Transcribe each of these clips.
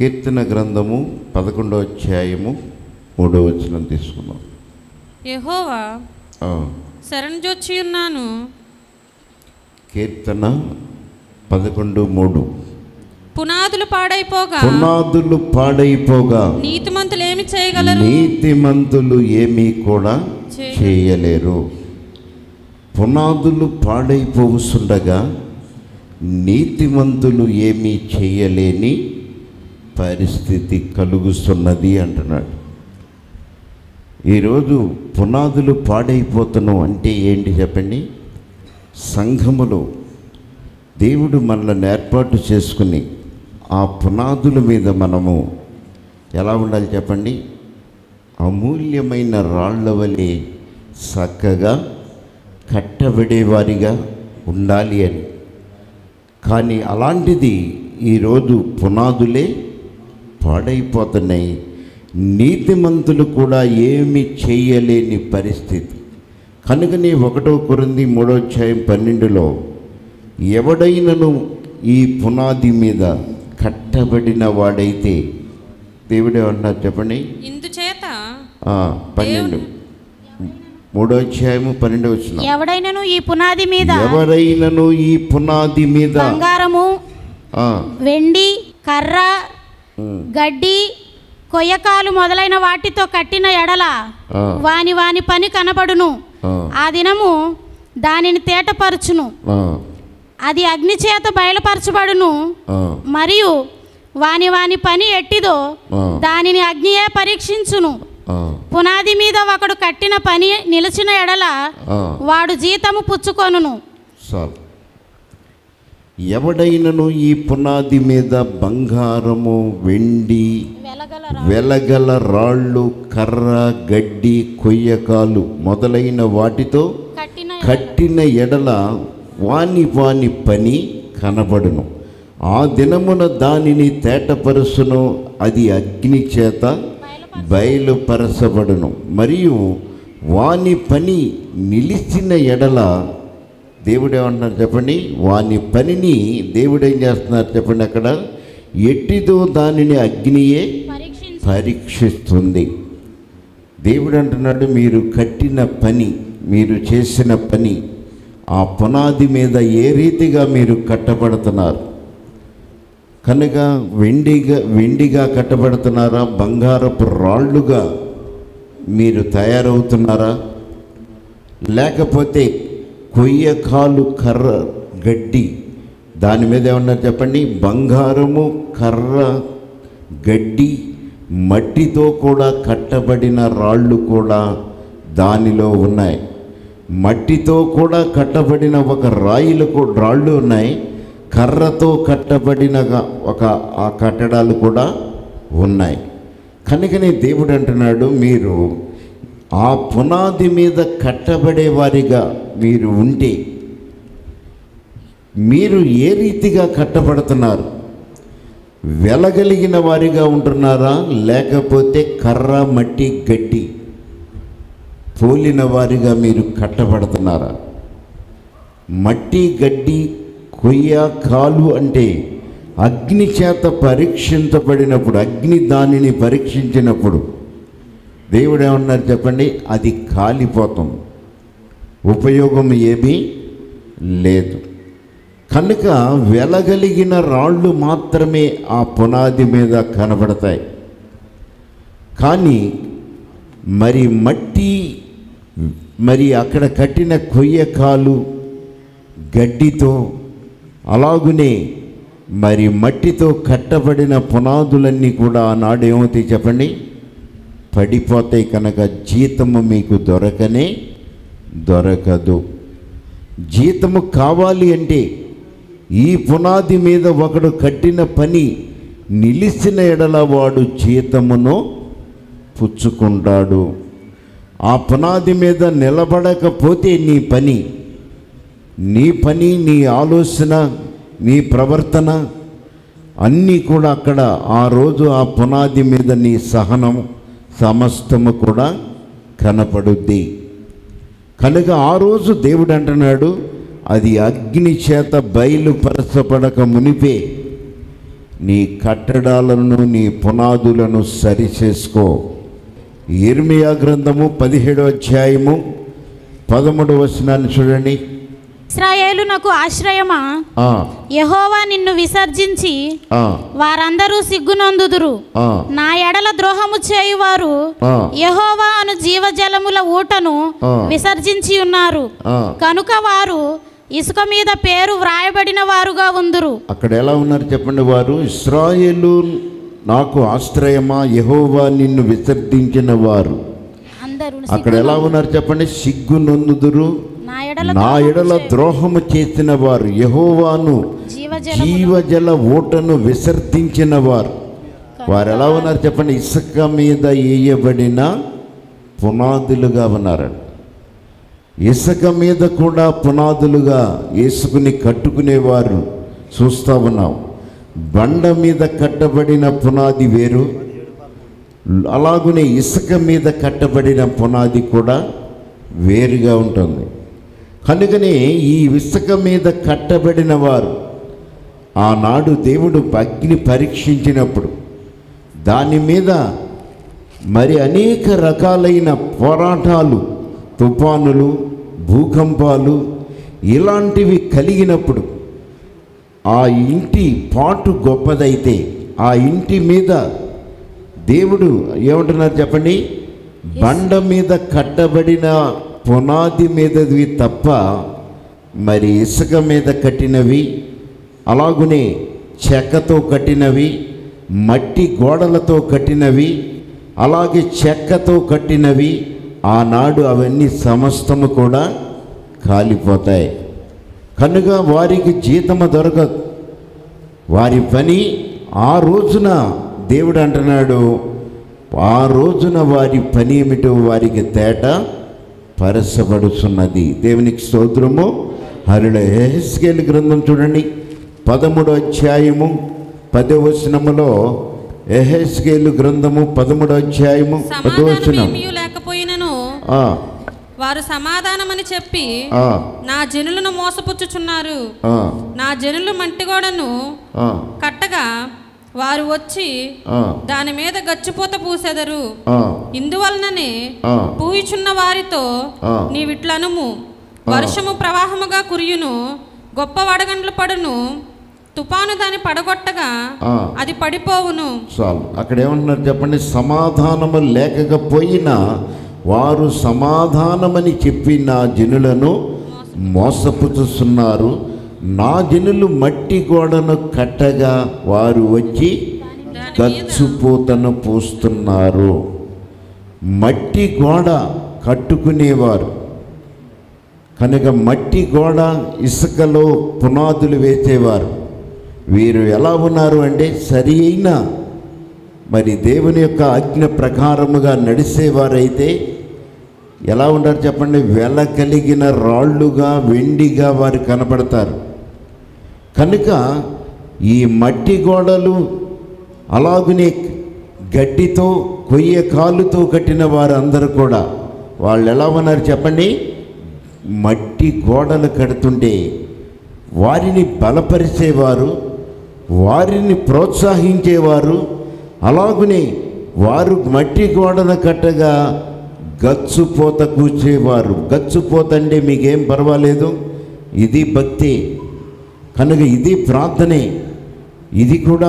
కీర్తన గ్రంథము 11వ అధ్యాయము 3వ వచనం తీసుకున్నాం. యెహోవా శరణుజొచ్చి ఉన్నాను. కీర్తన 11:3. పునాదులు పాడైపోగా నీతిమంతులు ఏమి చేయగలరు? నీతిమంతులు ఏమీ కూడా చేయలేరు. పునాదులు పాడైపోతుండగా నీతిమంతులు ఏమీ చేయలేని పరిస్థితి కలుగుతున్నది అంటున్నాడు. ఈరోజు పునాదులు పాడైపోతున్నాం అంటే ఏంటి చెప్పండి? సంఘములో దేవుడు మనల్ని ఏర్పాటు చేసుకుని ఆ పునాదుల మీద మనము ఎలా ఉండాలి చెప్పండి? అమూల్యమైన రాళ్ల వలె చక్కగా కట్టబడేవారిగా ఉండాలి అని. కానీ అలాంటిది ఈరోజు పునాదులే పాడైపోతున్నాయి. నీతిమంతులు కూడా ఏమి చేయలేని పరిస్థితి. కనుకనే 1 కొరింథీ 3వ అధ్యాయం 12లో ఎవడైనను ఈ పునాది మీద కట్టబడిన వాడైతే దేవుడే అన్నారు చెప్పండి. ఇందుచేత 12 3వ అధ్యాయము 12వ వచనం. ఎవడైనను ఈ పునాది మీద బంగారము, వెండి, కర్ర, గడ్డి, కొయ్యకాలు మొదలైన వాటితో కట్టిన ఎడల వాని పని కనబడును. ఆ దినము దానిని తేటపరచును, అది అగ్ని చేత బయలుపరచబడును. మరియు వాని పని ఎట్టిదో దానిని అగ్నియే పరీక్షించును. పునాది మీద ఒకడు కట్టిన పని నిలిచిన ఎడల వాడు జీతము పుచ్చుకొనును. ఎవడైనను ఈ పునాది మీద బంగారము, వెండి, వెలగల రాళ్ళు, కర్ర, గడ్డి, కొయ్యకాలు మొదలైన వాటితో కట్టిన ఎడల వాని పని కనబడును. ఆ దినమున దానిని తేటపరుసును, అది అగ్ని చేత బయలుపరచబడును. మరియు వాని పని నిలిచిన ఎడల దేవుడు ఏమంటున్నారు చెప్పండి? వాని పనిని దేవుడు ఏం చేస్తున్నారు చెప్పండి? అక్కడ ఎట్టిదో దానిని అగ్నియే పరీక్షిస్తుంది. దేవుడు అంటున్నాడు, మీరు కట్టిన పని, మీరు చేసిన పని, ఆ పునాది మీద ఏ రీతిగా మీరు కట్టబడుతున్నారు? కనుక వెండిగా కట్టబడుతున్నారా? బంగారపు రాళ్ళుగా మీరు తయారవుతున్నారా? లేకపోతే కొయ్యకాలు, కర్ర, గడ్డి, దాని మీద ఏమన్నారు చెప్పండి? బంగారము, కర్ర, గడ్డి, మట్టితో కూడా కట్టబడిన రాళ్ళు కూడా దానిలో ఉన్నాయి. మట్టితో కూడా కట్టబడిన ఒక రాళ్ళు ఉన్నాయి. కర్రతో కట్టబడిన ఆ కట్టడాలు కూడా ఉన్నాయి. కనుకనే దేవుడు అంటున్నాడు, మీరు ఆ పునాది మీద కట్టబడే వారిగా మీరు ఉంటే మీరు ఏ రీతిగా కట్టబడుతున్నారు? వెలగలిగిన వారిగా ఉంటున్నారా? లేకపోతే కర్ర, మట్టి, గడ్డి పోలిన వారిగా మీరు కట్టబడుతున్నారా? మట్టి, గడ్డి, కొయ్య, కాలు అంటే అగ్ని చేత పరీక్షించబడినప్పుడు, అగ్ని దానిని పరీక్షించినప్పుడు దేవుడు ఏమన్నారు చెప్పండి? అది కాలిపోతుంది, ఉపయోగం ఏమీ లేదు. కనుక వెలగలిగిన రాళ్ళు మాత్రమే ఆ పునాది మీద కనబడతాయి. కానీ మరి మట్టి, మరి అక్కడ కట్టిన కొయ్యకాలు, గడ్డితో, అలాగునే మరి మట్టితో కట్టబడిన పునాదులన్నీ కూడా ఆనాడు ఏమవుతాయి చెప్పండి? పడిపోతాయి. కనుక జీతము మీకు దొరకదు. జీతము కావాలి అంటే ఈ పునాది మీద ఒకడు కట్టిన పని నిలిచిన ఎడల వాడు జీతమును పుచ్చుకుంటాడు. ఆ పునాది మీద నిలబడకపోతే నీ పని, నీ ఆలోచన, నీ ప్రవర్తన అన్నీ కూడా అక్కడ ఆ రోజు ఆ పునాది మీద నీ సహనం సమస్తము కూడా కనపడుద్ది. కనుక ఆ రోజు దేవుడు అంటున్నాడు, అది అగ్ని చేత బయలుపరచబడక మునిపే నీ కట్టడాలను, నీ పునాదులను సరిచేసుకో. యిర్మీయా గ్రంథము 17వ అధ్యాయము 13వ వచనాన్ని చూడండి. ఇశ్రాయేలునకు ఆశ్రయమా, యెహోవా నిన్ను విసర్జించి వారందరూ సిగ్గునొందుదురు. నా ఎడల ద్రోహము చేయువారు యెహోవా అను జీవజలముల ఊటను విసర్జించి ఉన్నారు కనుక వారు ఇసుక మీద పేరు వ్రాయబడిన వారుగా ఉందురు. అక్కడ ఎలా ఉన్నారు చెప్పండి? వారు ఇశ్రాయేలు నాకు ఆశ్రయమా, యెహోవా నిన్ను విసర్జించిన వారు. అక్కడ ఎలా ఉన్నారు చెప్పండి? సిగ్గునొందుదురు, నా ఎడల ద్రోహము చేసిన వారు, యెహోవాను జీవజల ఊటను విసర్జించిన వారు. వారు ఎలా ఉన్నారు చెప్పండి? ఇసుక మీద వేయబడిన పునాదులుగా ఉన్నారండి. ఇసుక మీద కూడా పునాదులుగా వేసుకుని కట్టుకునేవారు చూస్తూ ఉన్నాం. బండ మీద కట్టబడిన పునాది వేరు, అలాగునే ఇసుక మీద కట్టబడిన పునాది కూడా వేరుగా ఉంటుంది. కనుకనే ఈ ఇసుక మీద కట్టబడిన వారు ఆనాడు దేవుడు అగ్ని పరీక్షించినప్పుడు దాని మీద మరి అనేక రకాలైన పోరాటాలు, తుఫానులు, భూకంపాలు ఇలాంటివి కలిగినప్పుడు ఆ ఇంటి పాటు గొప్పదైతే ఆ ఇంటి మీద దేవుడు ఏమంటున్నారు చెప్పండి? బండ మీద కట్టబడిన పునాది మీదవి తప్ప మరి ఇసుక మీద కట్టినవి, అలాగునే చెక్కతో కట్టినవి, మట్టి గోడలతో కట్టినవి, అలాగే చెక్కతో కట్టినవి ఆనాడు అవన్నీ సమస్తము కూడా కాలిపోతాయి. కనుక వారికి జీతము దొరకదు. వారి పని ఆ రోజున దేవుడు అంటున్నాడు, ఆ రోజున వారి పని ఏమిటో వారికి తేట పరచబడుచున్నది. దేవునికి స్తోత్రము. హల్లెలూయా. యెహెజ్కేలు గ్రంథం చూడండి 13వ అధ్యాయము 10వ వచనములో. యెహెజ్కేలు గ్రంథము 13వ అధ్యాయము 10వ వచనం. లేకపోయినను వారు సమాధానమని చెప్పి నా జనులను మోసపుచ్చుచున్నారు. నా జనులు మట్టిగోడను కట్టగా వారు వచ్చి దాని మీద గచ్చిపోత పూసెదరు. ఇందువలననే పూయిచున్న వారితో నీవిట్లనుము, వర్షము ప్రవాహముగా కురియును, గొప్ప వడగండ్లు పడును, తుపాను దాన్ని పడగొట్టగా అది పడిపోవును. చాలు. అక్కడ ఏమంటున్నారు చెప్పండి? సమాధానము లేకపోయినా వారు సమాధానమని చెప్పి నా జనులను మోసపుచ్చుతున్నారు. నా జనులు మట్టి గోడను కట్టగా వారు వచ్చి గచ్చుపోతను పూస్తున్నారు. మట్టి గోడ కట్టుకునేవారు కనుక మట్టి గోడ, ఇసుకలో పునాదులు వేసేవారు. వీరు ఎలా ఉన్నారు అంటే సరి అయిన మరి దేవుని యొక్క ఆజ్ఞ ప్రకారముగా నడిచేవారైతే ఎలా ఉంటారు చెప్పండి? వెల కలిగిన రాళ్ళుగా, వెండిగా వారు కనపడతారు. కనుక ఈ మట్టి గోడలు, అలాగునే గడ్డితో, కొయ్య కాలుతో కట్టిన వారు అందరూ కూడా వాళ్ళు ఎలా ఉన్నారు చెప్పండి? మట్టి గోడలు కడుతుంటే వారిని బలపరిచేవారు, వారిని ప్రోత్సహించేవారు. అలాగునే వారు మట్టి గోడను కట్టగా గచ్చుపోత కూర్చేవారు. గచ్చుపోత అంటే మీకేం పర్వాలేదు, ఇది భక్తి కనుక ఇది ప్రార్థనే. ఇది కూడా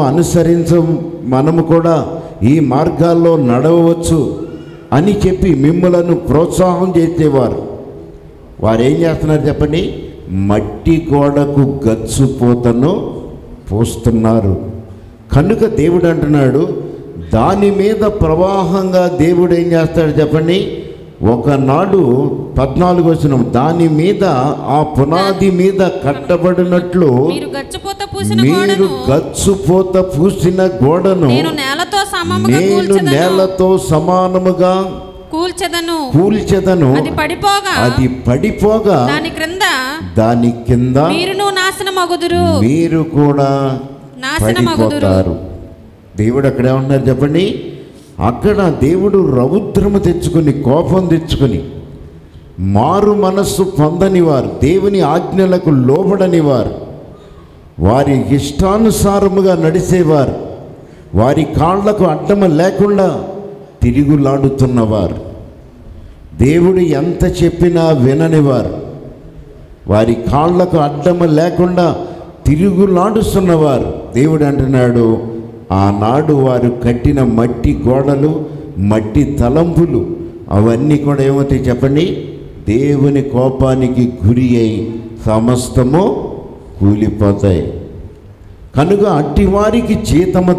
మనము కూడా ఈ మార్గాల్లో నడవవచ్చు అని చెప్పి మిమ్మలను ప్రోత్సాహం చేసేవారు. వారు ఏం చేస్తున్నారు చెప్పండి? మట్టి గోడకు గచ్చుపోతను పోస్తున్నారు. కనుక దేవుడు అంటున్నాడు, దాని మీద ప్రవాహంగా దేవుడు ఏం చేస్తాడు చెప్పండి? ఒకనాడు 14వ వచనం, దాని మీద ఆ పునాది మీద కట్టబడినట్లు మీరు గచ్చుపోత పూసిన గోడను నేను నేలతో సమానముగా కూల్చెదను. అది పడిపోగా దాని కింద మీరు కూడా పడిపోతారు. దేవుడు అక్కడ ఏమన్నారు చెప్పండి? అక్కడ దేవుడు రౌద్రము తెచ్చుకొని, కోపం తెచ్చుకొని, మారు మనస్సు పొందని వారు, దేవుని ఆజ్ఞలకు లోబడని వారు, వారి ఇష్టానుసారముగా నడిచేవారు, వారి కాళ్లకు అడ్డము లేకుండా తిరుగులాడుతున్నవారు, దేవుడు ఎంత చెప్పినా విననివారు, వారి కాళ్లకు అడ్డము లేకుండా తిరుగులాడుతున్నవారు. దేవుడు అంటున్నాడు, ఆనాడు వారు కట్టిన మట్టి గోడలు, మట్టి తలంపులు అవన్నీ కూడా ఏమవుతాయి చెప్పండి? దేవుని కోపానికి గురి అయి సమస్తము కూలిపోతాయి. కనుక అట్టివారికి జీతము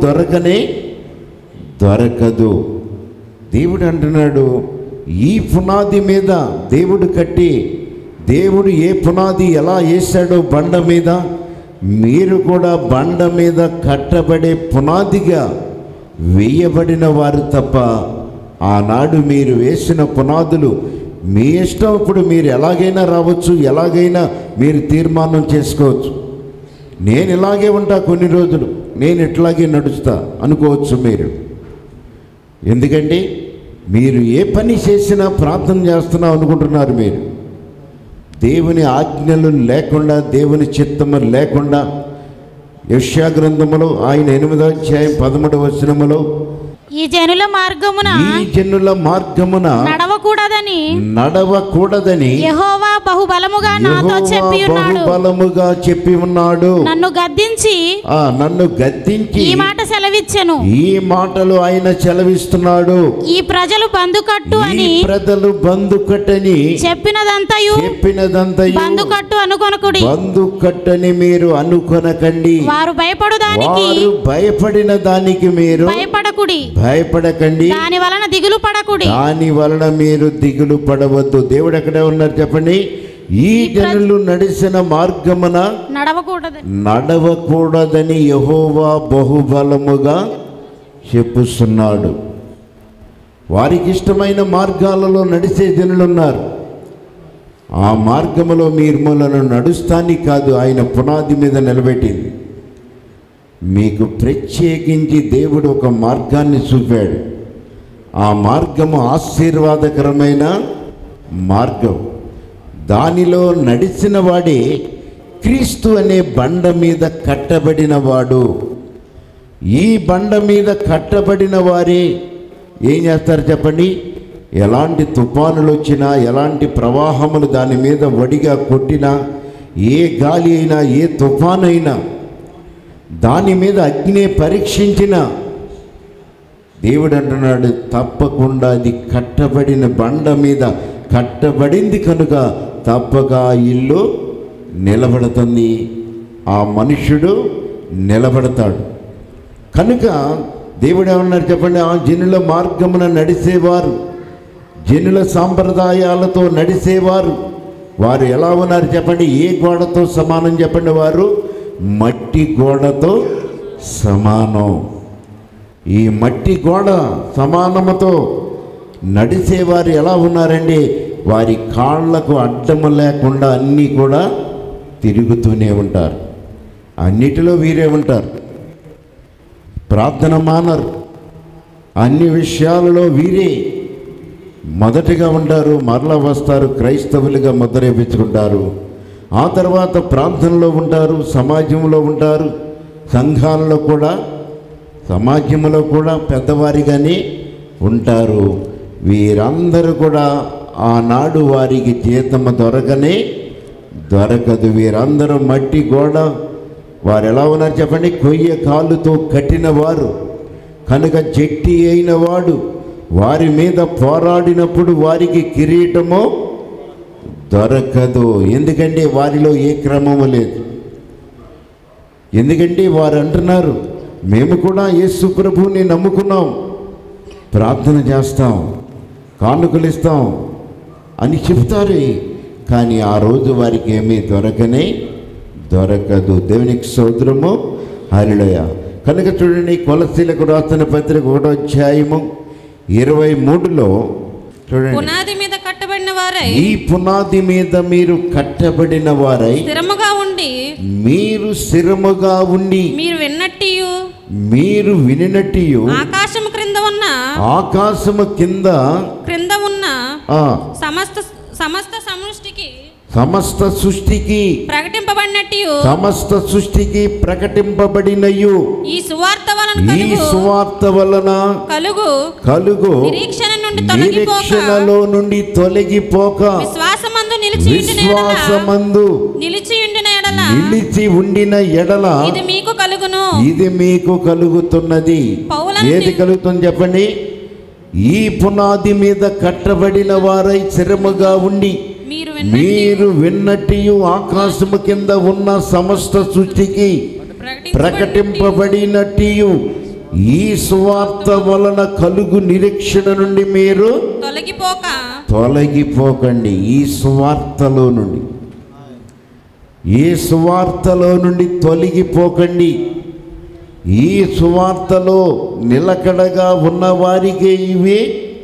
దొరకదు. దేవుడు అంటున్నాడు, ఈ పునాది మీద దేవుడు కట్టి, దేవుడు ఏ పునాది ఎలా వేశాడో బండ మీద, మీరు కూడా బండ మీద కట్టబడే పునాదిగా వేయబడిన వారు తప్ప, ఆనాడు మీరు వేసిన పునాదులు మీ ఇష్టం. ఇప్పుడు మీరు ఎలాగైనా రావచ్చు, ఎలాగైనా మీరు తీర్మానం చేసుకోవచ్చు. నేను ఇలాగే ఉంటా కొన్ని రోజులు, నేను ఇట్లాగే నడుస్తా అనుకోవచ్చు మీరు. ఎందుకంటే మీరు ఏ పని చేసినా ప్రార్థన చేస్తున్నా అనుకుంటున్నారు. మీరు దేవుని ఆజ్ఞలు లేకుండా, దేవుని చిత్తము లేకుండా, యెషయా గ్రంథములో ఆయన 8వ అధ్యాయం 13వ వచనములో ఈ జనుల మార్గమున నడవకూడదని యెహోవా బహుబలముగా నాతో చెప్పి ఉన్నాడు. నన్ను గద్దించి ఈ మాట సెలవిచ్చెను. ఈ మాటలు ఆయన సెలవిస్తున్నాడు. ఈ ప్రజలు బందుకట్టని చెప్పినదంతయు బందుకట్టు బందుకట్టని మీరు అనుకొనకండి. వారు భయపడిన దానికి మీరు భయపడకండి. దాని వలన దిగులు పడకుడి. దాని వలన మీరు దిగులు పడవద్దు. దేవుడు ఎక్కడే ఉన్నారు చెప్పండి? ఈ జనులు నడిచిన మార్గమున నడవకూడదని యెహోవా బహుబలముగా చెప్పుస్తున్నాడు. వారికి ఇష్టమైన మార్గాలలో నడిచే జనులు ఉన్నారు. ఆ మార్గములో మీరులను నడుస్తాని కాదు, ఆయన పునాది మీద నిలబెట్టింది. మీకు ప్రత్యేకించి దేవుడు ఒక మార్గాన్ని చూపాడు. ఆ మార్గము ఆశీర్వాదకరమైన మార్గం. దానిలో నడిచిన వాడే క్రీస్తు అనే బండ మీద కట్టబడిన వాడు. ఈ బండ మీద కట్టబడిన వారే ఏం చేస్తారు చెప్పండి? ఎలాంటి తుఫానులు వచ్చినా, ఎలాంటి ప్రవాహములు దాని మీద వడిగా కొట్టినా, ఏ గాలి అయినా, ఏ తుఫాను అయినా, దాని మీద అగ్ని పరీక్షించిన దేవుడు అంటున్నాడు, తప్పకుండా అది కట్టబడిన బండ మీద కట్టబడింది కనుక తప్పక ఇల్లు నిలబడుతుంది, ఆ మనుష్యుడు నిలబడతాడు. కనుక దేవుడు ఏమన్నారు చెప్పండి? ఆ జనుల మార్గమున నడిచేవారు, జనుల సాంప్రదాయాలతో నడిచేవారు, వారు ఎలా ఉన్నారు చెప్పండి? ఏ గోడతో సమానం చెప్పండి? వారు మట్టి గోడతో సమానం. ఈ మట్టి గోడ సమానముతో నడిచేవారు ఎలా ఉన్నారండి? వారి కాళ్లకు అడ్డము లేకుండా అన్నీ కూడా తిరుగుతూనే ఉంటారు. అన్నిటిలో వీరే ఉంటారు. ప్రార్థన మానరు. అన్ని విషయాలలో వీరే మొదటిగా ఉంటారు. మరలా వస్తారు, క్రైస్తవులుగా ముద్ర వేయించుకుంటారు. ఆ తర్వాత ప్రార్థనలో ఉంటారు, సమాజంలో ఉంటారు, సంఘాలలో కూడా, సమాజంలో కూడా పెద్దవారిగానే ఉంటారు. వీరందరూ కూడా ఆనాడు వారికి జీతము దొరకదు. వీరందరూ మట్టి గోడ. వారు ఎలా ఉన్నారు చెప్పండి? కొయ్య కాలుతో కట్టినవారు కనుక జట్టి అయిన వాడు వారి మీద పోరాడినప్పుడు వారికి కిరీటము దొరకదు. ఎందుకంటే వారిలో ఏ క్రమము లేదు. ఎందుకంటే వారు అంటున్నారు, మేము కూడా యేసు ప్రభువుని నమ్ముకున్నాం, ప్రార్థన చేస్తాం, కానుకలు ఇస్తాం అని చెప్తారు. కానీ ఆ రోజు వారికి ఏమీ దొరకదు. దేవునికి స్తోత్రము, హల్లెలూయా. కనుక చూడండి, కొలస్సీలకు రాసిన పత్రిక 1వ అధ్యాయము 23లో చూడండి, పునాది మీద కట్టబడిన వారై, ఈ పునాది మీద మీరు కట్టబడిన వారై స్థిరముగా ఉండి, మీరు స్థిరముగా ఉండి, మీరు వినినట్టు ఆకాశము కింద ఉన్న సమస్త సమస్త సృష్టికి ప్రకటింపబడినట్టు సమస్త సృష్టికి ప్రకటింపబడినయు ఈ సువార్త వలన కలుగు నిరీక్షణలో నుండి తొలగిపోక విశ్వాసమందు నిలిచి ఉండిన ఎడల ఇది మీకు కలుగుతున్నది. ఏది కలుగుతుంది చెప్పండి? ఈ పునాది మీద కట్టబడిన వారై స్థిరముగా ఉండి మీరు విన్నట్టు ఆకాశము కింద ఉన్న సమస్త సృష్టికి ప్రకటింపబడినట్టు ఈ సువార్త వలన కలుగు నిరీక్షణ నుండి మీరు తొలగిపోకండి. ఈ సువార్తలో నుండి తొలగిపోకండి. ఈ సువార్తలో నిలకడగా ఉన్న వారికే ఇవి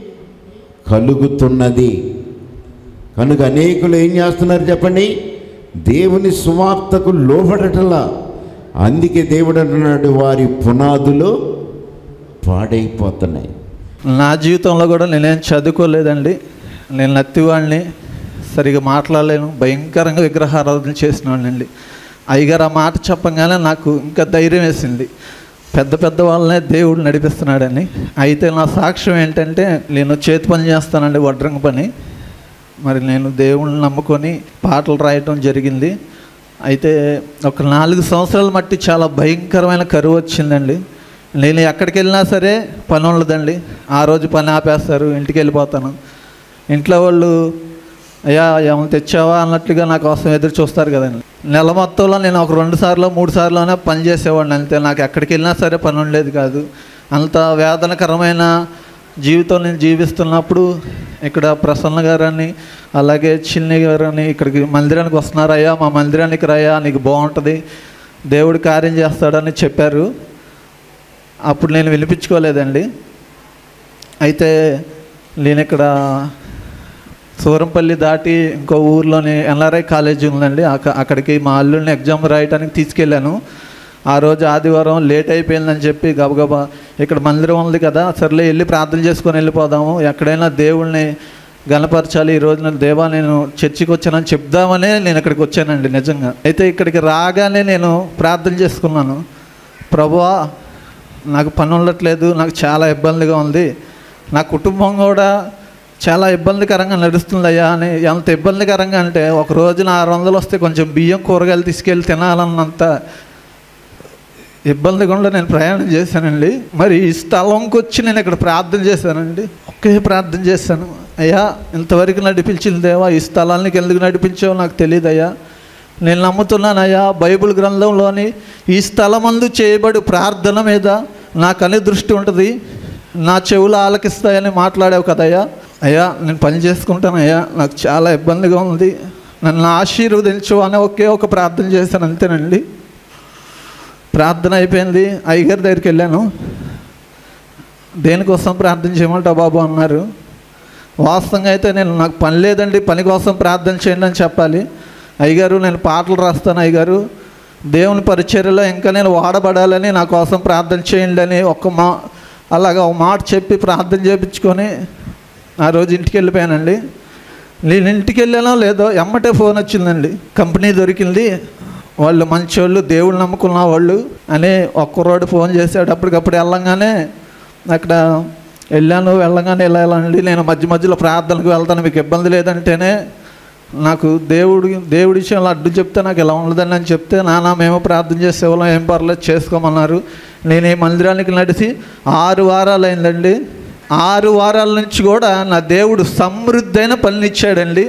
కలుగుతున్నది. కనుక అనేకులు ఏం చేస్తున్నారు చెప్పండి? దేవుని సువార్తకు లోబడటలా. అందుకే దేవుడు అంటున్నాడు, వారి పునాదులు పాడైపోతున్నాయి. నా జీవితంలో కూడా నేనేం చదువుకోలేదండి. నేను నత్తివాడిని, సరిగా మాట్లాడలేను, భయంకరంగా విగ్రహారాధన చేసిన వాడినండి. అయ్యగారు ఆ మాట చెప్పగానే నాకు ఇంకా ధైర్యం వేసింది, పెద్ద పెద్ద వాళ్ళనే దేవుడు నడిపిస్తున్నాడని. అయితే నా సాక్ష్యం ఏంటంటే, నేను చేతి పని చేస్తానండి, వడ్రంగ పని. మరి నేను దేవుణ్ణి నమ్ముకొని పాటలు రాయటం జరిగింది. అయితే ఒక 4 సంవత్సరాల మట్టి చాలా భయంకరమైన కరువు వచ్చిందండి. నేను ఎక్కడికి వెళ్ళినా సరే పని ఉండదండి. ఆ రోజు పని ఆపేస్తారు, ఇంటికి వెళ్ళిపోతాను. ఇంట్లో వాళ్ళు అయ్యా ఏమైనా తెచ్చావా అన్నట్లుగా నా కోసం ఎదురు చూస్తారు కదండి. నెల మొత్తంలో నేను ఒక 2 సార్లు 3 సార్లునే పని చేసేవాడిని అంతే. నాకు ఎక్కడికి వెళ్ళినా సరే పని ఉండేది కాదు. అంత వేదనకరమైన జీవితం నేను జీవిస్తున్నప్పుడు ఇక్కడ ప్రసన్న గారని అలాగే చిన్ని గారని ఇక్కడికి మందిరానికి వస్తున్నారయ్యా, మా మందిరానికి రాయా, నీకు బాగుంటుంది, దేవుడు కార్యం చేస్తాడని చెప్పారు. అప్పుడు నేను వినిపించుకోలేదండి. అయితే నేను ఇక్కడ సూరంపల్లి దాటి ఇంకో ఊర్లోని ఎన్ఆర్ఐ కాలేజీ ఉందండి, అక్కడికి మా అల్లుడిని ఎగ్జామ్ రాయడానికి తీసుకెళ్ళాను. ఆ రోజు ఆదివారం లేట్ అయిపోయిందని చెప్పి గబగబా ఇక్కడ మందిరం ఉంది కదా, సర్లే వెళ్ళి ప్రార్థన చేసుకొని వెళ్ళిపోదాము, ఎక్కడైనా దేవుళ్ళని గణపరచాలి, ఈరోజు నేను దేవా నేను చర్చికి వచ్చానని చెప్దామనే నేను ఇక్కడికి వచ్చానండి నిజంగా. అయితే ఇక్కడికి రాగానే నేను ప్రార్థన చేసుకున్నాను, ప్రభువా నాకు పని ఉండట్లేదు, నాకు చాలా ఇబ్బందిగా ఉంది, నా కుటుంబం కూడా చాలా ఇబ్బందికరంగా నడుస్తుందయ్యా అని. ఎంత ఇబ్బందికరంగా అంటే ఒక రోజున 600 వస్తే కొంచెం బియ్యం కూరగాయలు తీసుకెళ్ళి తినాలన్నంత ఇబ్బందిగా నేను ప్రయాణం చేశానండి. మరి ఈ స్థలంకి వచ్చి నేను ఇక్కడ ప్రార్థన చేశానండి, ఒకే ప్రార్థన చేశాను, అయ్యా ఇంతవరకు నడిపించిన దేవా ఈ స్థలానికి ఎందుకు నడిపించావో నాకు తెలియదయ్యా, నేను నమ్ముతున్నానయ్యా బైబిల్ గ్రంథంలోని ఈ స్థలమందు చేయబడి ప్రార్థన మీద నాకు అనే దృష్టి ఉంటుంది, నా చెవులు ఆలకిస్తాయని మాట్లాడావు కదయ్యా, అయ్యా నేను పని చేసుకుంటానయ్యా, నాకు చాలా ఇబ్బందిగా ఉంది, నన్ను ఆశీర్వదించు అని ఒకే ఒక ప్రార్థన చేశాను అంతేనండి. ప్రార్థన అయిపోయింది, అయ్యగారి దగ్గరికి వెళ్ళాను. దేనికోసం ప్రార్థన చేయమంటా బాబు అన్నారు. వాస్తవంగా అయితే నాకు పని లేదండి, పని కోసం ప్రార్థన చేయండి అని చెప్పాలి. అయ్యగారు నేను పాటలు రాస్తాను అయ్యగారు, దేవుని పరిచర్యలో ఇంకా నేను వాడబడాలని నా కోసం ప్రార్థన చేయండి అని అలాగా ఒక మాట చెప్పి ప్రార్థన చేయించుకొని ఆ రోజు ఇంటికి వెళ్ళిపోయానండి. నేను ఇంటికి వెళ్ళానో లేదో ఎమ్మటే ఫోన్ వచ్చిందండి, కంపెనీ దొరికింది, వాళ్ళు మంచోళ్ళు, దేవుళ్ళు నమ్ముకున్న వాళ్ళు అని ఒక్కరోడు ఫోన్ చేశాడు. అప్పటికప్పుడు వెళ్ళంగానే అక్కడ వెళ్ళంగానే వెళ్ళాలండి. నేను మధ్య మధ్యలో ప్రార్థనకు వెళ్తాను, మీకు ఇబ్బంది లేదంటేనే నాకు దేవుడి విషయంలో అడ్డు చెప్తే నాకు ఇలా ఉండదని అని చెప్తే, నాన్న మేము ప్రార్థన చేసేవాళ్ళం, ఏం పర్లేదు చేసుకోమన్నారు. నేను ఈ మందిరానికి నడిచి 6 వారాలు అయిందండి. 6 వారాల నుంచి కూడా నా దేవుడు సమృద్ధైన పనినిచ్చాడండి.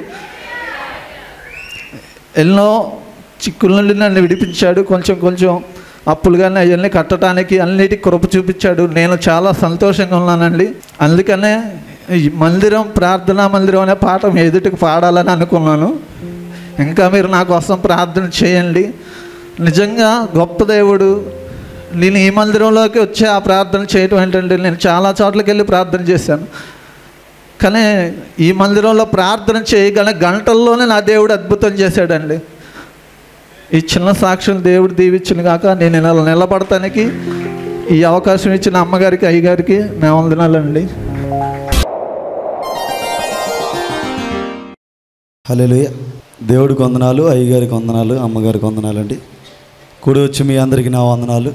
ఎన్నో చిక్కుల నుండి నన్ను విడిపించాడు, కొంచెం కొంచెం అప్పులు కానీ అవన్నీ కట్టడానికి అన్నిటికీ కృప చూపించాడు. నేను చాలా సంతోషంగా ఉన్నానండి. అందుకనే ఈ మందిరం, ప్రార్థనా మందిరం అనే పాట మీ ఎదుటికి పాడాలని అనుకున్నాను. ఇంకా మీరు నా కోసం ప్రార్థన చేయండి. నిజంగా గొప్ప దేవుడు. నేను ఈ మందిరంలోకి వచ్చి ఆ ప్రార్థన చేయటం ఏంటంటే, నేను చాలా చోట్లకి వెళ్ళి ప్రార్థన చేశాను, కానీ ఈ మందిరంలో ప్రార్థన చేయగల గంటల్లోనే నా దేవుడు అద్భుతం చేశాడండి. ఈ చిన్న సాక్ష్యం దేవుడు దీవించిన కాక నేను ఇలా నిలబడటానికి ఈ అవకాశం ఇచ్చిన అమ్మగారికి, అయ్యగారికి నా వందనాలండి. హల్లెలూయా. దేవుడికి వందనాలు, అయ్యగారికి వందనాలు, అమ్మగారికి వందనాలండి. కూడి వచ్చి మీ అందరికీ నా వందనాలు.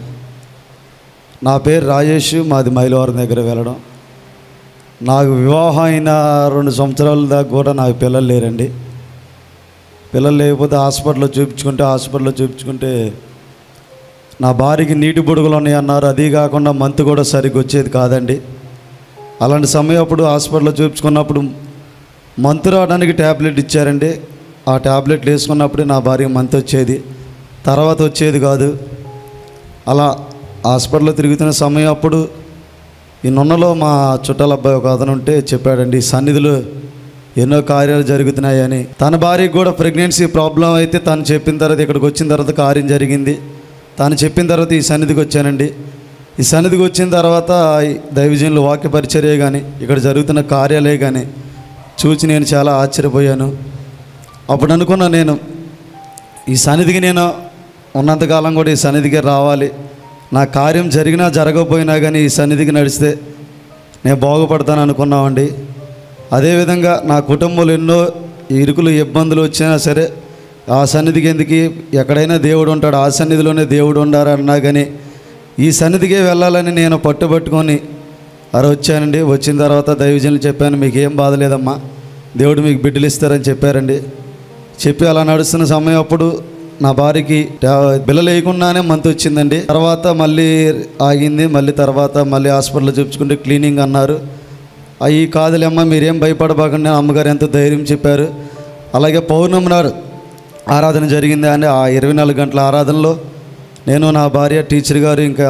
నా పేరు రాజేష్, మాది మైలవరం దగ్గర వెళ్ళడం. నాకు వివాహం అయిన 2 సంవత్సరాల దాకా కూడా నాకు పిల్లలు లేరండి. పిల్లలు లేకపోతే హాస్పిటల్లో చూపించుకుంటే నా భార్యకి నీటి బుడుగులు ఉన్నాయి అన్నారు. అది కాకుండా మంత్ కూడా సరిగ్గా వచ్చేది కాదండి. అలాంటి సమయం అప్పుడు హాస్పిటల్లో చూపించుకున్నప్పుడు మంత్ రావడానికి ట్యాబ్లెట్ ఇచ్చారండి. ఆ ట్యాబ్లెట్లు వేసుకున్నప్పుడే నా భార్య మంత్ వచ్చేది, తర్వాత వచ్చేది కాదు. అలా హాస్పిటల్లో తిరుగుతున్న సమయం అప్పుడు ఈ నున్నలో మా చుట్టాల అబ్బాయి ఒక అతను ఉంటే చెప్పాడండి, ఈ సన్నిధిలో ఎన్నో కార్యాలు జరుగుతున్నాయని. తన భార్యకి కూడా ప్రెగ్నెన్సీ ప్రాబ్లం అయితే తను చెప్పిన తర్వాత ఇక్కడికి వచ్చిన తర్వాత కార్యం జరిగింది. తను చెప్పిన తర్వాత ఈ సన్నిధికి వచ్చానండి. ఈ సన్నిధికి వచ్చిన తర్వాత దైవజనులు వాక్య పరిచర్య కానీ ఇక్కడ జరుగుతున్న కార్యాలే కానీ చూసి నేను చాలా ఆశ్చర్యపోయాను. అప్పుడు అనుకున్నా, నేను ఈ సన్నిధికి నేను ఉన్నంతకాలం కూడా ఈ సన్నిధికి రావాలి. నా కార్యం జరిగినా జరగకపోయినా కానీ ఈ సన్నిధికి నడిస్తే నేను బాగుపడతాను అనుకున్నామండి. అదేవిధంగా నా కుటుంబంలో ఎన్నో ఇరుకులు ఇబ్బందులు వచ్చినా సరే ఆ సన్నిధికి ఎందుకు, ఎక్కడైనా దేవుడు ఉంటాడు, ఆ సన్నిధిలోనే దేవుడు ఉండారన్నా కానీ ఈ సన్నిధికే వెళ్ళాలని నేను పట్టుబట్టుకొని వచ్చానండి. వచ్చిన తర్వాత దైవజనులు చెప్పాను, మీకు ఏం బాధ లేదమ్మా, దేవుడు మీకు బిడ్డలు ఇస్తారని చెప్పారండి. చెప్పి అలా నడుస్తున్న సమయం అప్పుడు నా భార్యకి బిల్లలు వేయకుండానే మంత్ వచ్చిందండి. తర్వాత మళ్ళీ ఆగింది. మళ్ళీ హాస్పిటల్లో చూపించుకుంటే క్లీనింగ్ అన్నారు. అవి కాదులేమ్మా, మీరేం భయపడబాకండి, అమ్మగారు ఎంతో ధైర్యం చెప్పారు. అలాగే పౌర్ణమి నాడు ఆరాధన జరిగింది అండి. ఆ 24 గంటల ఆరాధనలో నేను, నా భార్య, టీచర్ గారు, ఇంకా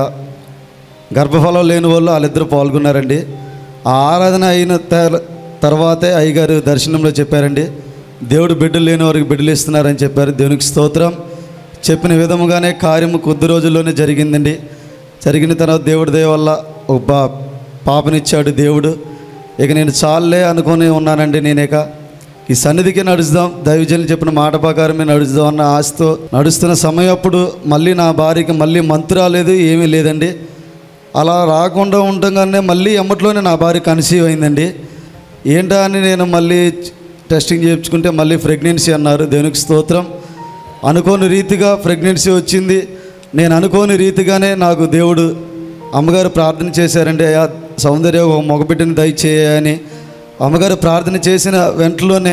గర్భఫలం లేని వాళ్ళు వాళ్ళిద్దరూ పాల్గొన్నారండి. ఆ ఆరాధన అయిన తర్వాతే అయ్యగారు దర్శనంలో చెప్పారండి, దేవుడు బిడ్డలు లేని వారికి బిడ్డలు ఇస్తున్నారని చెప్పారు. దేవునికి స్తోత్రం. చెప్పిన విధముగానే కార్యము కొద్ది రోజుల్లోనే జరిగిందండి. జరిగిన తర్వాత దేవుడి దయ వల్ల ఒక పాపనిచ్చాడు దేవుడు. ఇక నేను చాలే అనుకొని ఉన్నానండి. నేనేక ఈ సన్నిధికి నడుస్తాం, దైవజనులు చెప్పిన మాట ప్రకారమే నడుస్తాం అన్న ఆశతో నడుస్తున్న సమయం అప్పుడు మళ్ళీ నా భార్యకి మళ్ళీ మంతు రాలేదు, ఏమీ లేదండి. అలా రాకుండా ఉండగానే మళ్ళీ ఎమ్మట్లోనే నా భార్య కన్సీవ్ అయిందండి. ఏంటా అని నేను మళ్ళీ టెస్టింగ్ చేయించుకుంటే మళ్ళీ ప్రెగ్నెన్సీ అన్నారు. దేవునికి స్తోత్రం. అనుకోని రీతిగా ప్రెగ్నెన్సీ వచ్చింది. నేను అనుకోని రీతిగానే నాకు దేవుడు, అమ్మగారు ప్రార్థన చేశారండి, అయ్యా సౌందర్య ఒక మగబిడ్డని దయచేయని. అమ్మగారు ప్రార్థన చేసిన వెంటలోనే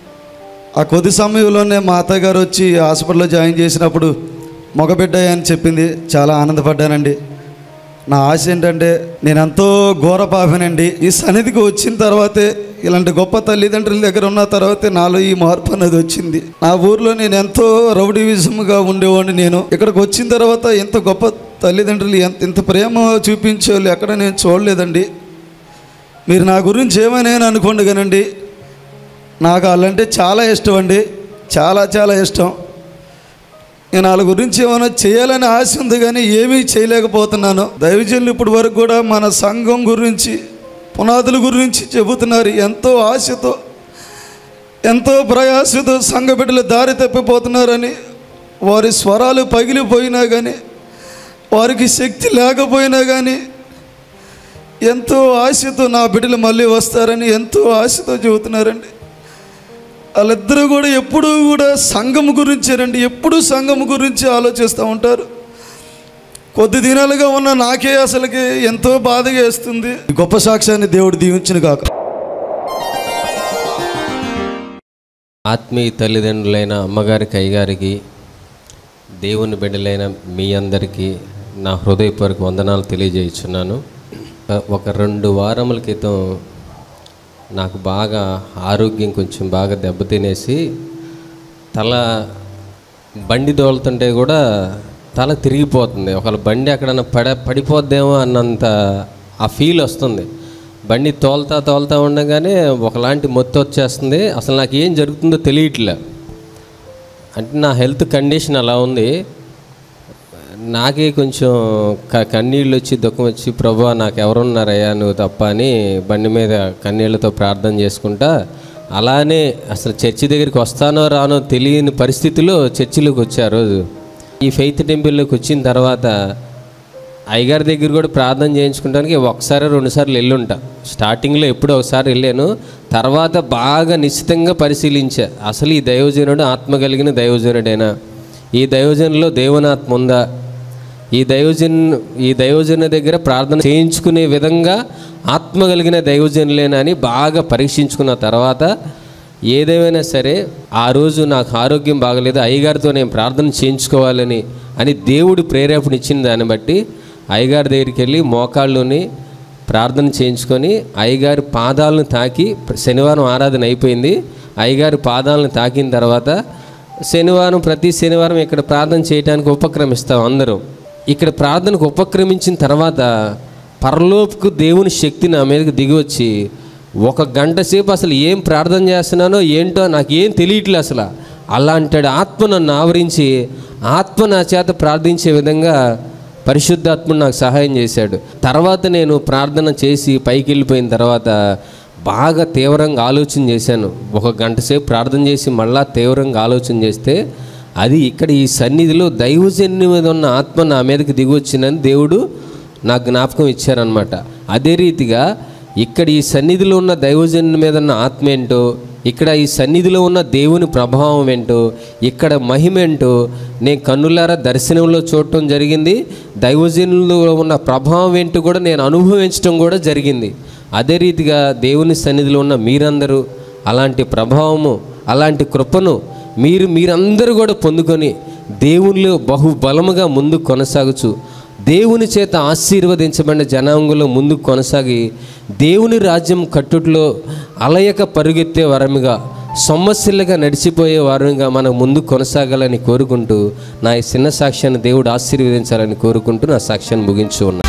ఆ కొద్ది సమయంలోనే మా అత్తగారు వచ్చి హాస్పిటల్లో జాయిన్ చేసినప్పుడు మగబిడ్డ అని చెప్పింది. చాలా ఆనందపడ్డానండి. నా ఆశ ఏంటంటే, నేను ఎంతో ఘోర పాపనండి. ఈ సన్నిధికి వచ్చిన తర్వాతే, ఇలాంటి గొప్ప తల్లిదండ్రుల దగ్గర ఉన్న తర్వాతే నాలో ఈ మార్పు అనేది వచ్చింది. నా ఊర్లో నేను ఎంతో రౌడీవిజంగా ఉండేవాడిని. నేను ఇక్కడికి వచ్చిన తర్వాత ఎంత గొప్ప తల్లిదండ్రులు ఇంత ప్రేమ చూపించేవాళ్ళు ఎక్కడ నేను చూడలేదండి. మీరు నా గురించి ఏమైనా అనుకోండి కానండి, నాకు వాళ్ళంటే చాలా ఇష్టం అండి, చాలా చాలా ఇష్టం. నేను వాళ్ళ గురించి ఏమైనా చేయాలని ఆశ ఉంది కానీ ఏమీ చేయలేకపోతున్నాను. దైవజనులు ఇప్పటి వరకు కూడా మన సంఘం గురించి, పునాదుల గురించి చెబుతున్నారు. ఎంతో ఆశతో, ఎంతో ప్రయాసతో సంఘ బిడ్డలు దారి తప్పిపోతున్నారని, వారి స్వరాలు పగిలిపోయినా కానీ, వారికి శక్తి లేకపోయినా కానీ ఎంతో ఆశతో నా బిడ్డలు మళ్ళీ వస్తారని ఎంతో ఆశతో చెబుతున్నారండి. వాళ్ళిద్దరూ కూడా ఎప్పుడూ కూడా సంఘం గురించేనండి, ఎప్పుడూ సంఘం గురించి ఆలోచిస్తూ ఉంటారు. కొద్ది దినాలుగా ఉన్న నాకే అసలుకి ఎంతో బాధగా వేస్తుంది. గొప్ప సాక్ష్యాన్ని దేవుడు దీవించును గాక. ఆత్మీయ తల్లిదండ్రులైన అమ్మగారికి, అయ్యగారికి, దేవుని బిడ్డలైన మీ అందరికీ నా హృదయపూర్వక వందనాలు తెలియజేస్తున్నాను. ఒక 2 వారముల క్రితం నాకు బాగా ఆరోగ్యం కొంచెం బాగా దెబ్బతినేసి బండి తోలుతుంటే కూడా తల తిరిగిపోతుంది. ఒకవేళ బండి ఎక్కడన్నా పడిపోద్దేమో అన్నంత ఆ ఫీల్ వస్తుంది. బండి తోలుతా ఉండగానే ఒకలాంటి మొత్తం వచ్చేస్తుంది. అసలు నాకు ఏం జరుగుతుందో తెలియట్లే. అంటే నా హెల్త్ కండిషన్ అలా ఉంది. నాకే కొంచెం కన్నీళ్ళు వచ్చి దుఃఖం వచ్చి, ప్రభువా నాకు ఎవరున్నారయ్యా నువ్వు తప్ప అని బండి మీద కన్నీళ్లతో ప్రార్థన చేసుకుంటా అలానే అసలు చర్చి దగ్గరికి వస్తానో రానో తెలియని పరిస్థితిలో చర్చిలోకి వచ్చా. రోజు ఈ ఫెయిత్ టెంపుల్లోకి వచ్చిన తర్వాత అయ్యగారి దగ్గర కూడా ప్రార్థన చేయించుకోవడానికి 1-2 సార్లు వెళ్ళుంటా. స్టార్టింగ్లో ఎప్పుడో ఒకసారి వెళ్ళాను, తర్వాత బాగా నిశ్చితంగా పరిశీలించా, అసలు ఈ దైవజనుడు ఆత్మ కలిగిన దైవజనుడేనా, ఈ దైవజనులో దేవునాత్మ ఉందా, ఈ దైవజను దగ్గర ప్రార్థన చేయించుకునే విధంగా ఆత్మ కలిగిన దైవజనులేనా అని బాగా పరీక్షించుకున్న తర్వాత ఏదేమైనా సరే ఆ రోజు నాకు ఆరోగ్యం బాగలేదు, అయ్యగారితో నేను ప్రార్థన చేయించుకోవాలని దేవుడు ప్రేరేపణ ఇచ్చిన దాన్ని బట్టి అయ్యగారి దగ్గరికి వెళ్ళి మోకాళ్ళుని ప్రార్థన చేయించుకొని అయ్యగారి పాదాలను తాకి, శనివారం ఆరాధన అయిపోయింది, అయ్యగారి పాదాలను తాకిన తర్వాత ప్రతి శనివారం ఇక్కడ ప్రార్థన చేయడానికి ఉపక్రమిస్తాం అందరం. ఇక్కడ ప్రార్థనకు ఉపక్రమించిన తర్వాత పరలోపుకు దేవుని శక్తి నా మీదకి దిగి వచ్చి 1 గంట సేపు అసలు ఏం ప్రార్థన చేస్తున్నానో ఏంటో నాకు ఏం తెలియట్లే అసలు. అలాంటి ఆత్మ నన్ను ఆవరించి ఆత్మ నా చేత ప్రార్థించే విధంగా పరిశుద్ధాత్ముడు నాకు సహాయం చేశాడు. తర్వాత నేను ప్రార్థన చేసి పైకి వెళ్ళిపోయిన తర్వాత బాగా తీవ్రంగా ఆలోచన చేశాను. 1 గంట సేపు ప్రార్థన చేసి మళ్ళా తీవ్రంగా ఆలోచన చేస్తే అది ఇక్కడ ఈ సన్నిధిలో దైవజన్య మీద ఉన్న ఆత్మ నా మీదకి దిగి వచ్చిందని దేవుడు నాకు జ్ఞాపకం ఇచ్చారనమాట. అదే రీతిగా ఇక్కడ ఈ సన్నిధిలో ఉన్న దైవజన్య మీద ఉన్న ఆత్మ ఏంటో, ఇక్కడ ఈ సన్నిధిలో ఉన్న దేవుని ప్రభావం ఏంటో, ఇక్కడ మహిమ ఏంటో నేను కన్నులారా దర్శనంలో చూడటం జరిగింది. దైవజనుల్లో ఉన్న ప్రభావం ఏంటో కూడా నేను అనుభవించడం కూడా జరిగింది. అదే రీతిగా దేవుని సన్నిధిలో ఉన్న మీరందరూ అలాంటి ప్రభావము, అలాంటి కృపను మీరందరూ కూడా పొందుకొని దేవునిలో బహుబలముగా ముందుకు కొనసాగుచు దేవుని చేత ఆశీర్వదించబడిన జనాంగంలో ముందుకు కొనసాగి దేవుని రాజ్యం కట్టుట్లో అలయక పరుగెత్తే వరముగా, సమస్యలుగా నడిచిపోయే వారుగా మనం ముందుకు కొనసాగాలని కోరుకుంటూ నా ఈ చిన్న సాక్ష్యాన్ని దేవుడు ఆశీర్వదించాలని కోరుకుంటూ నా సాక్ష్యాన్ని ముగించు ఉన్నాను.